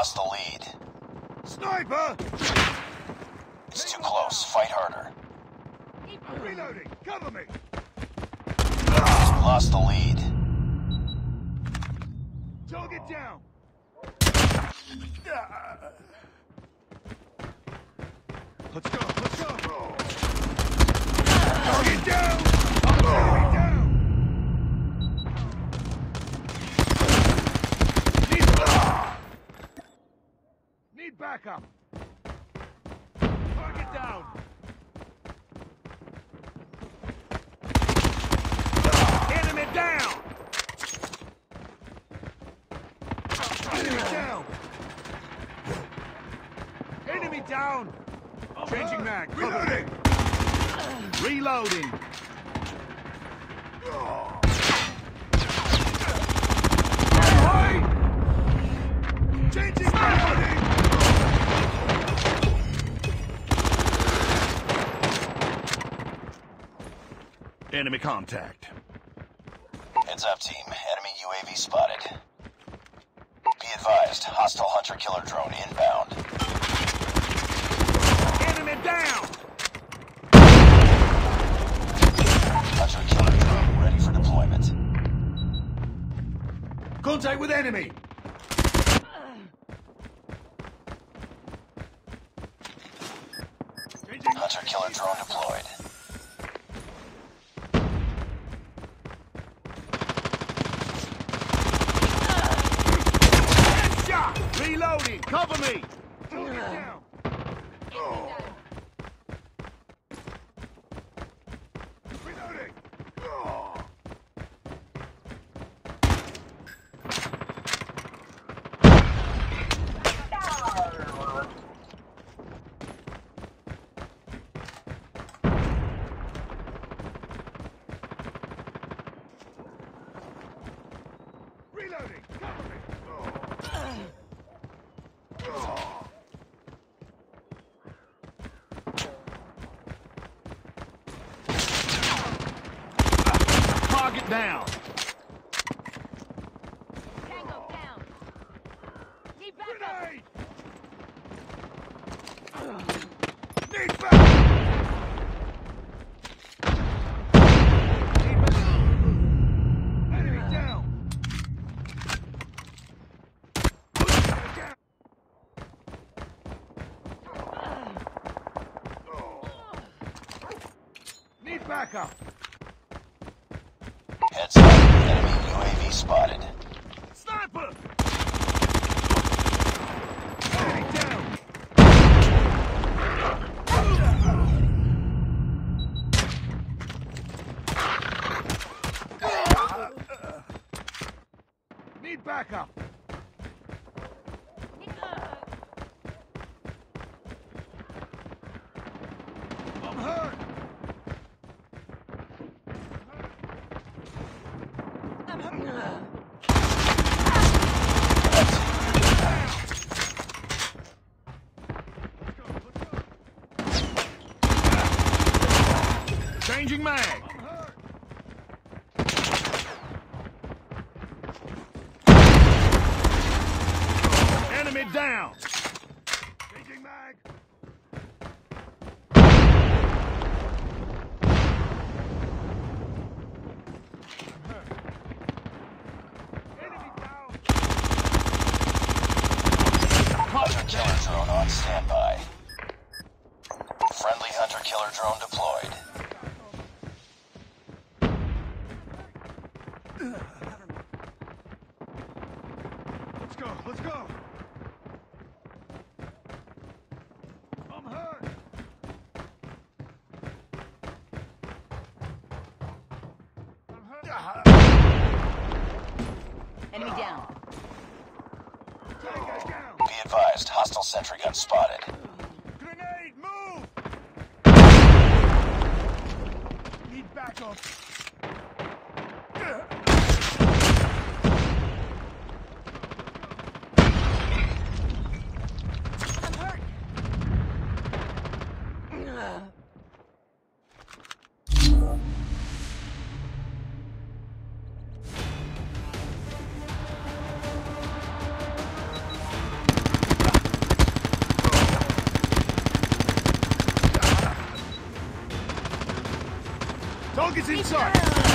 lost the lead. Sniper! It's too close. Fight harder. Reloading! Cover me! Lost the lead. Target down! Let's go! Let's go! Target down! Enemy down! Need backup! Target down! Enemy down! Enemy down! Enemy down! Changing mag. Reloading! Reloading! Changing mag! Enemy contact. Heads up, team. Enemy UAV spotted. Be advised, hostile hunter-killer drone inbound. Enemy down! Hunter-killer drone ready for deployment. Contact with enemy! Hunter-killer drone deployed. Headshot! Reloading! Cover me! Down. Reloading! Reloading! Cover me! Target down! Tango down. Need backup. Grenade! Need backup! Enemy down! Need backup! Heads up. Enemy UAV spotted. Sniper! Enemy down! Need backup! I'm hurt! Changing mag! Enemy down! Changing mag! Enemy down! Hunter-killer drone on standby. Friendly hunter-killer drone deployed. Let's go, let's go! I'm hurt! Enemy down. Tango down! Be advised, hostile sentry gun spotted. Grenade, move! Need backup! I'm hurt! Target's inside!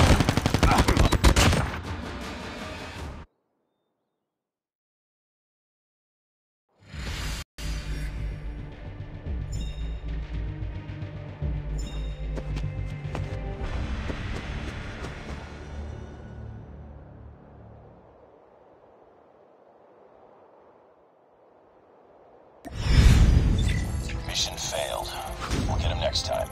Mission failed. We'll get him next time.